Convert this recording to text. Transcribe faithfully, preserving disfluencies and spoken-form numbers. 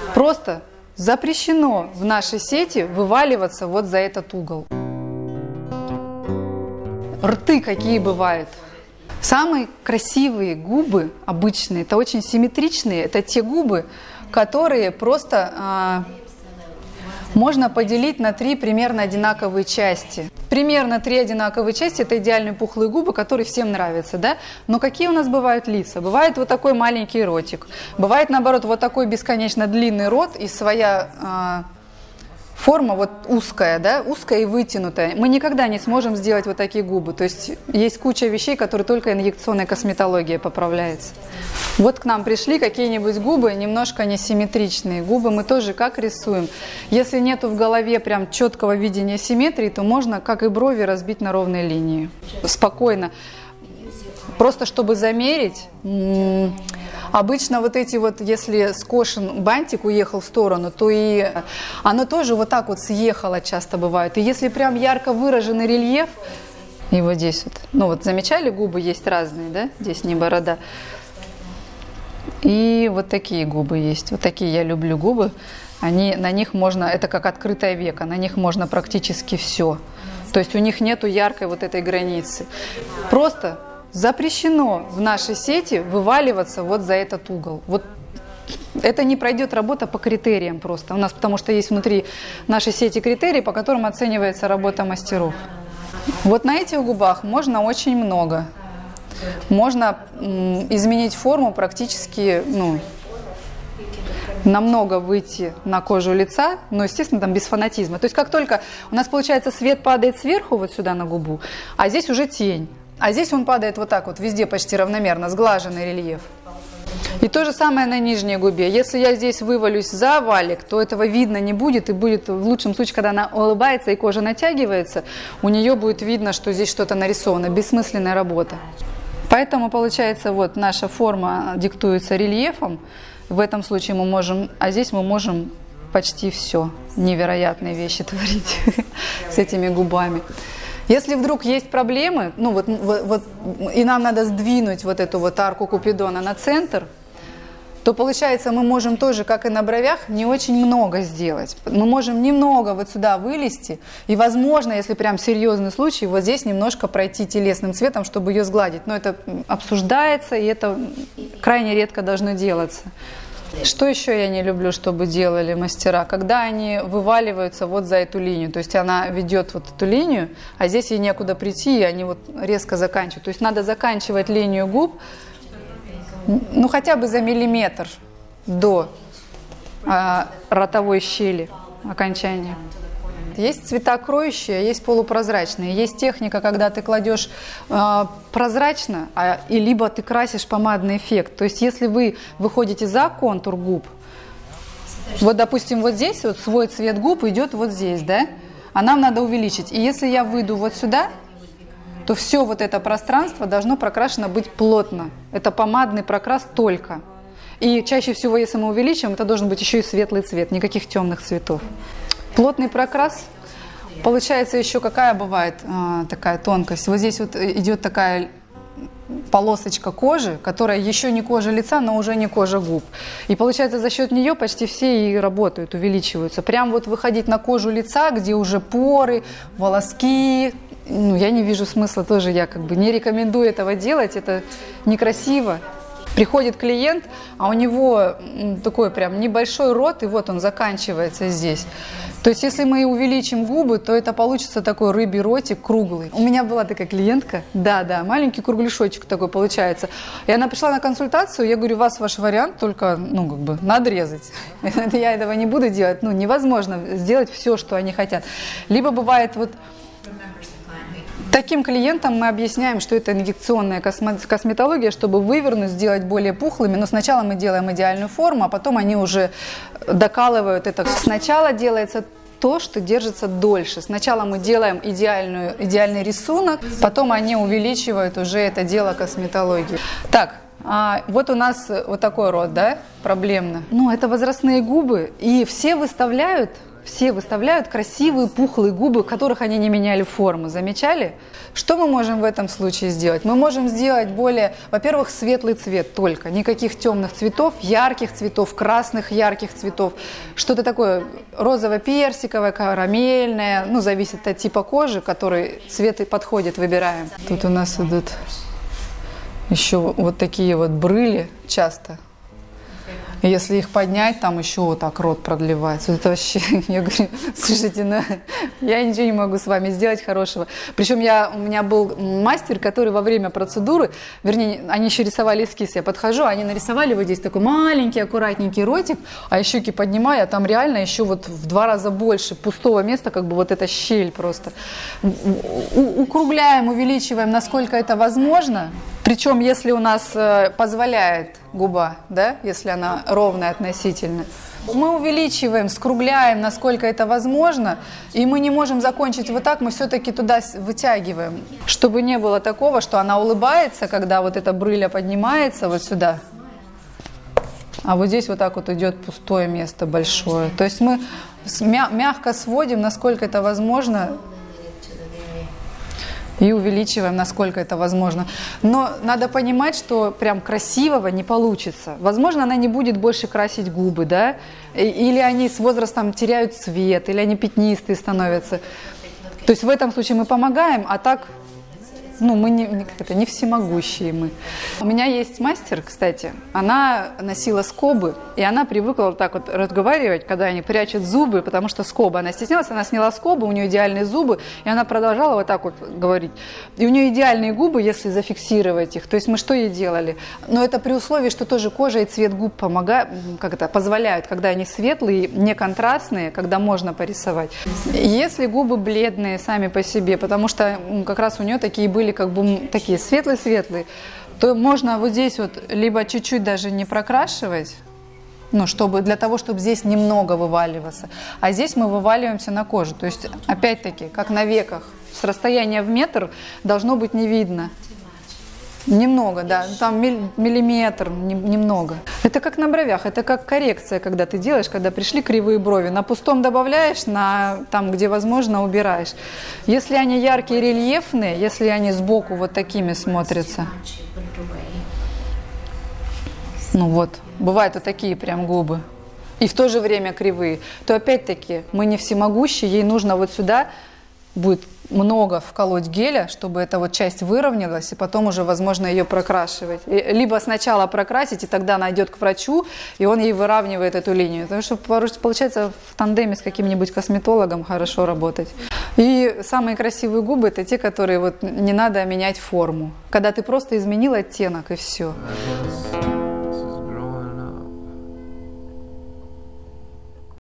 Просто запрещено в нашей сети вываливаться вот за этот угол. Рты какие бывают. Самые красивые губы обычные, это очень симметричные, это те губы, которые просто а, можно поделить на три примерно одинаковые части. Примерно три одинаковые части – это идеальные пухлые губы, которые всем нравятся, да? Но какие у нас бывают лица? Бывает вот такой маленький ротик, бывает, наоборот, вот такой бесконечно длинный рот и своя а, форма вот узкая, да, узкая и вытянутая. Мы никогда не сможем сделать вот такие губы. То есть есть куча вещей, которые только инъекционная косметология поправляется. Вот к нам пришли какие-нибудь губы немножко несимметричные. Губы мы тоже как рисуем. Если нету в голове прям четкого видения симметрии, то можно, как и брови, разбить на ровные линии. Спокойно. Просто чтобы замерить. Обычно вот эти вот, если скошен бантик уехал в сторону, то и оно тоже вот так вот съехало часто бывает. И если прям ярко выраженный рельеф, и вот здесь вот, ну вот замечали, губы есть разные, да, здесь не борода. И вот такие губы есть, вот такие я люблю губы, они, на них можно, это как открытое веко, на них можно практически все. То есть у них нету яркой вот этой границы. Просто запрещено в нашей сети вываливаться вот за этот угол. Вот это не пройдет работа по критериям просто. У нас потому что есть внутри нашей сети критерии, по которым оценивается работа мастеров. Вот на этих губах можно очень много. Можно изменить форму практически, ну, намного выйти на кожу лица, но, естественно, там без фанатизма. То есть как только у нас, получается, свет падает сверху вот сюда на губу, а здесь уже тень. А здесь он падает вот так вот, везде почти равномерно, сглаженный рельеф. И то же самое на нижней губе. Если я здесь вывалюсь за валик, то этого видно не будет. И будет в лучшем случае, когда она улыбается и кожа натягивается, у нее будет видно, что здесь что-то нарисовано. Бессмысленная работа. Поэтому, получается, вот наша форма диктуется рельефом. В этом случае мы можем, а здесь мы можем почти все. Невероятные вещи творить с этими губами. Если вдруг есть проблемы, ну вот, вот, вот, и нам надо сдвинуть вот эту вот арку Купидона на центр, то получается мы можем тоже, как и на бровях, не очень много сделать. Мы можем немного вот сюда вылезти, и возможно, если прям серьезный случай, вот здесь немножко пройти телесным цветом, чтобы ее сгладить. Но это обсуждается, и это крайне редко должно делаться. Что еще я не люблю, чтобы делали мастера? Когда они вываливаются вот за эту линию, то есть она ведет вот эту линию, а здесь ей некуда прийти, и они вот резко заканчивают. То есть надо заканчивать линию губ, ну хотя бы за миллиметр до а, ротовой щели окончания. Есть цвета кроющие, есть полупрозрачные. Есть техника, когда ты кладешь э, прозрачно, а, и либо ты красишь помадный эффект. То есть если вы выходите за контур губ, вот допустим вот здесь вот свой цвет губ идет вот здесь, да? А нам надо увеличить. И если я выйду вот сюда, то все вот это пространство должно прокрашено быть плотно. Это помадный прокрас только. И чаще всего, если мы увеличим, это должен быть еще и светлый цвет, никаких темных цветов. Плотный прокрас, получается еще какая бывает а, такая тонкость. Вот здесь вот идет такая полосочка кожи, которая еще не кожа лица, но уже не кожа губ. И получается за счет нее почти все и работают, увеличиваются. Прям вот выходить на кожу лица, где уже поры, волоски, ну, я не вижу смысла тоже, я как бы не рекомендую этого делать, это некрасиво. Приходит клиент, а у него такой прям небольшой рот, и вот он заканчивается здесь. То есть, если мы увеличим губы, то это получится такой рыбий ротик круглый. У меня была такая клиентка, да-да, маленький кругляшочек такой получается. И она пришла на консультацию, я говорю, у вас ваш вариант, только, ну, как бы, надрезать. Я этого не буду делать, ну, невозможно сделать все, что они хотят. Либо бывает вот... Таким клиентам мы объясняем, что это инъекционная косметология, чтобы вывернуть, сделать более пухлыми. Но сначала мы делаем идеальную форму, а потом они уже докалывают это. Сначала делается то, что держится дольше. Сначала мы делаем идеальную, идеальный рисунок, потом они увеличивают уже это дело косметологии. Так, а вот у нас вот такой рот, да, проблемно. Ну, это возрастные губы, и все выставляют... все выставляют красивые пухлые губы, которых они не меняли форму. Замечали? Что мы можем в этом случае сделать? Мы можем сделать более, во-первых, светлый цвет только. Никаких темных цветов, ярких цветов, красных ярких цветов. Что-то такое розово-персиковое, карамельное. Ну, зависит от типа кожи, который цвет и подходит, выбираем. Тут у нас идут еще вот такие вот брыли часто. Если их поднять, там еще вот так рот продлевается. Это вообще, я говорю, слушайте, ну, я ничего не могу с вами сделать хорошего. Причем я, у меня был мастер, который во время процедуры, вернее, они еще рисовали эскиз, я подхожу, они нарисовали вот здесь такой маленький, аккуратненький ротик, а щеки поднимаю, а там реально еще вот в два раза больше пустого места, как бы вот эта щель просто. У- укругляем, увеличиваем, насколько это возможно. Причем, если у нас э, позволяет губа, да, если она ровная относительно, мы увеличиваем, скругляем, насколько это возможно, и мы не можем закончить вот так, мы все-таки туда вытягиваем, чтобы не было такого, что она улыбается, когда вот эта брыля поднимается вот сюда, а вот здесь вот так вот идет пустое место большое. То есть мы мя- мягко сводим, насколько это возможно, и увеличиваем, насколько это возможно. Но надо понимать, что прям красивого не получится. Возможно, она не будет больше красить губы, да? Или они с возрастом теряют цвет, или они пятнистые становятся. То есть в этом случае мы помогаем, а так, ну, мы не, не, это, не всемогущие мы. У меня есть мастер, кстати, она носила скобы, и она привыкла вот так вот разговаривать, когда они прячут зубы, потому что скобы, она стеснялась, она сняла скобы, у нее идеальные зубы, и она продолжала вот так вот говорить. И у нее идеальные губы, если зафиксировать их. То есть мы что ей делали? Но это при условии, что тоже кожа и цвет губ помогают, как это, позволяют, когда они светлые, не контрастные, когда можно порисовать. Если губы бледные сами по себе, потому что как раз у нее такие были, как бы такие светлые-светлые, то можно вот здесь вот либо чуть-чуть даже не прокрашивать, ну, чтобы, для того, чтобы здесь немного вываливаться, а здесь мы вываливаемся на кожу. То есть, опять-таки, как на веках, с расстояния в метр должно быть не видно. Немного, да, там миллиметр, немного. Это как на бровях, это как коррекция, когда ты делаешь, когда пришли кривые брови. На пустом добавляешь, на там, где возможно, убираешь. Если они яркие, рельефные, если они сбоку вот такими смотрятся, ну вот, бывают вот такие прям губы, и в то же время кривые, то опять-таки мы не всемогущие, ей нужно вот сюда будет много вколоть геля, чтобы эта вот часть выровнялась, и потом уже возможно ее прокрашивать. И, либо сначала прокрасить, и тогда она идет к врачу, и он ей выравнивает эту линию. Потому что получается в тандеме с каким-нибудь косметологом хорошо работать. И самые красивые губы — это те, которые вот не надо менять форму. Когда ты просто изменил оттенок, и все.